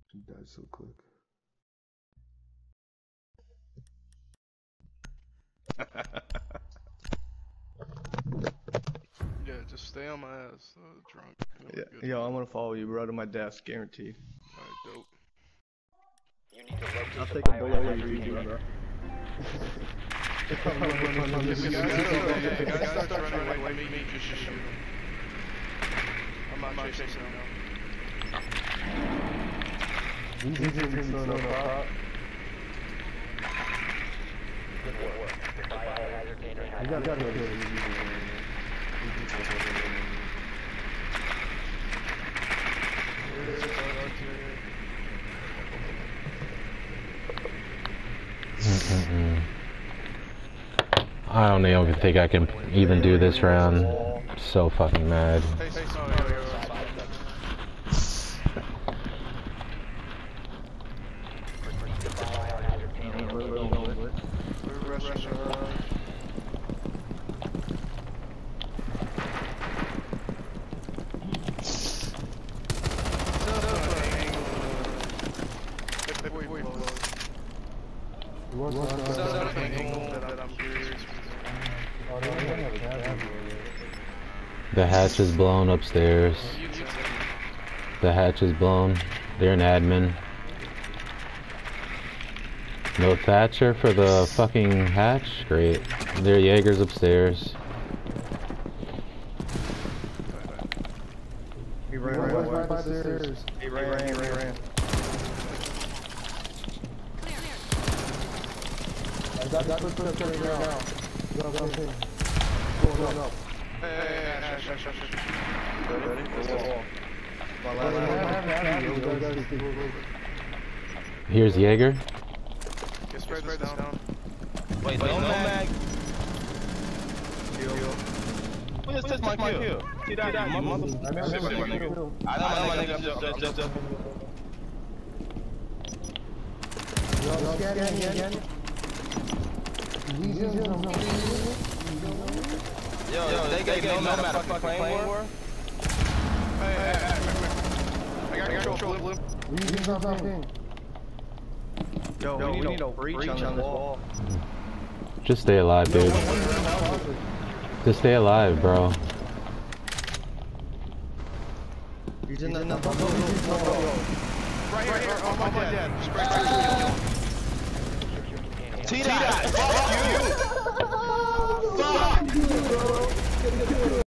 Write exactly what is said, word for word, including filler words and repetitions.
He died so quick. Yeah, just stay on my ass, uh, drunk. Yeah, yo, I'm gonna follow you, bro, to my desk, guaranteed. Alright, dope. You need to locate I'll the take a bullet for you, biohazard bro. If the guy starts running away from me, just shoot him. I'm not chasing him now. He's easy to throw no pop. Good work. The biohazard container has You gotta been kill located. him. Mm-mm-mm. I don't even think I can even do this round. I'm so fucking mad. Hey, hey, sorry, yo, yo, The biohazard container We're rushing, uh... What's up? The hatch is blown upstairs. The hatch is blown. They're an admin. No Thatcher for the fucking hatch? Great. They're Jaegers upstairs. He ran, Right, right, right by the stairs. He ran, he ran. I got that footstep right now. Go, go, go. Go, go, go. Hey, hey, hey, shush, shush, shush. Ready? Here's Jaeger. Get spread this down. Wait, no mag. Who just took my kill? See that, you mother. I know my nigga. I know my nigga. I'm just, just, just. Yo, scanning again. Yo, they gave no matter fucking flame war. Hey, hey, hey, I got control, Blue. Legions on something. Yo, we need a breach on this wall. Just stay alive, dude. Just stay alive, bro. He's in the no, Right here, right here, on my dad. Spread right here. T-Dot, fuck you! Fuck!